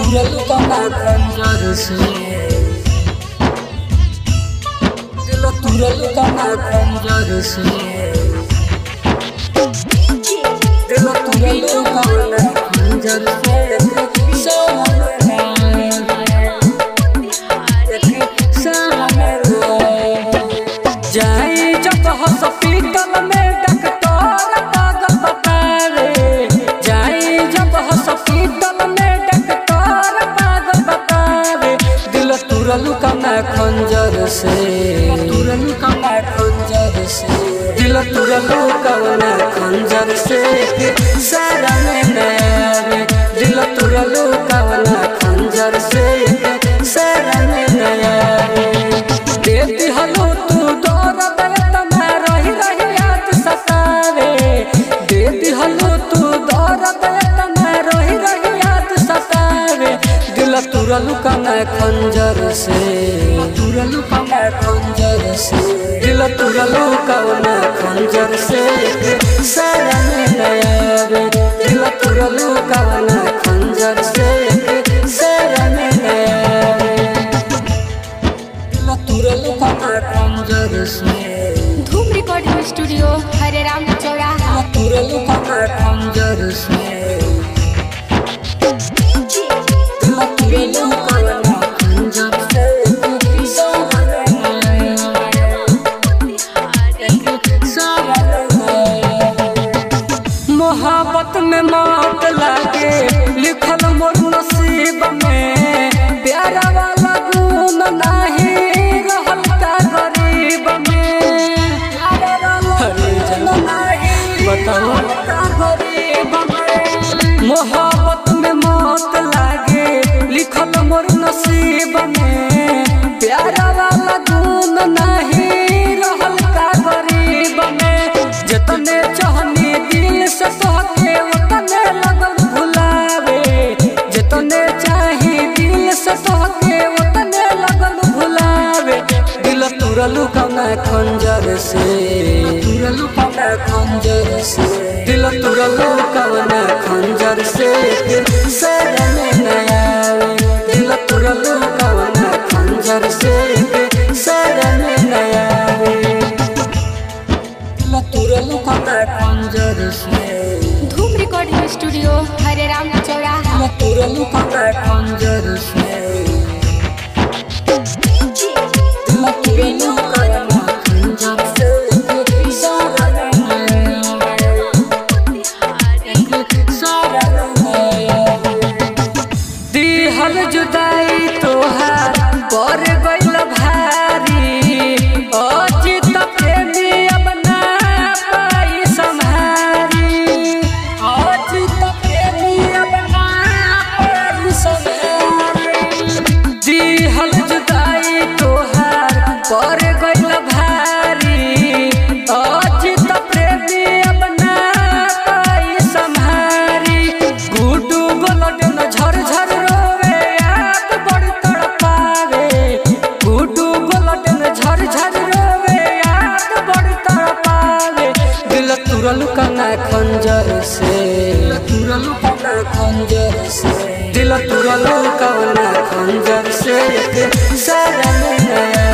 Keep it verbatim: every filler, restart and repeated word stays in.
तुरलू कना खंजर से दिल तुरलू कना खंजर से दिल तुरलू कना खंजर से जाई जब हॉस्पिटल में डॉक्टर पागल बतावे जाई जब हॉस्पिटल में डॉक्टर पागल बतावे दिल तुरलू कना खंजर से तुरलू कना खंजर से दिल तुरलू कना खंजर से सारा में नया दिल तुरलू कना खंजर से सारा में नया दे दिहलो तू दर्द तना रही रही याद सतावे दे दिहलो तू दर्द तना रही रही याद सतावे दिल तुरलू कना खंजर से तुरलू कना खंजर से दिल तुरलू कना खंजर से सारा में नया दिल तुरलू कना खंजर से सारा में नया दिल तुरलू कना खंजर से धूम रिकॉर्डिंग स्टूडियो हरे राम चौराहा तुरलू कना खंजर से दिल तुरलू कना खंजर से मोहब्बत में मौत लागे लिखल मोर नसीब में प्यारा वाला गुण नहीं रहल का गरीब में बताओ का गरीब में मोहब्बत में मौत लागे लिखल मोर नसीब में प्यारा वाला गुण नहीं रहल का गरीब में जितने चाहनी दिल से तोहके उतने लगन भुलावे जितने चाही दिल से तोहके उतने लगन भुलावे दिल तुरलू कना खंजर से तुरलू कना खंजर से दिल तुरलू कना खंजर से सारा में नया दिल तुरलू कना खंजर से सारा में नया दिल तुरलू कना खंजर से धूम रिकॉर्डिंग स्टूडियो हरे राम चौराहा तुरलू कना खंजर से दिल तुरलू कना खंजर से सारा दिहल जुदाई तोहार पर गइल भारी अजित प्रेमी अब ना पाई संहारी अजित प्रेमी अब ना पाई संहारी दिहल जुदाई तोहार पर गइल भारी अजित प्रेमी अब ना पाई संहारी गुडू गोलडन झर झर रोवे याद बड़ी तड़पावे गुडू गोलडन झर झर रोवे याद बड़ी तड़पावे दिल तुरलू कना खंजर से तुरलू कना खंजर से दिल तुरलू कना खंजर से सारा में नया